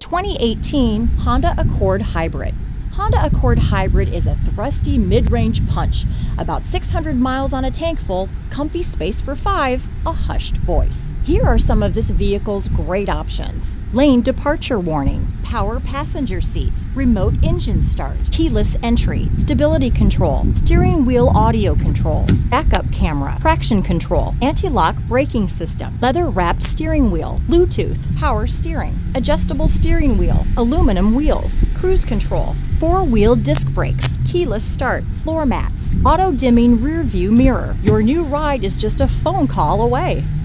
2018 Honda Accord Hybrid. Honda Accord Hybrid is a thrusty mid-range punch, about 600 miles on a tank full, comfy space for 5, a hushed voice. Here are some of this vehicle's great options: lane departure warning, power passenger seat, remote engine start, keyless entry, stability control, steering wheel audio controls, backup camera, traction control, anti-lock braking system, leather-wrapped steering wheel, Bluetooth, power steering, adjustable steering wheel, aluminum wheels, cruise control, 4-wheel disc brakes, keyless start, floor mats, auto-dimming rear view mirror. Your new ride is just a phone call away.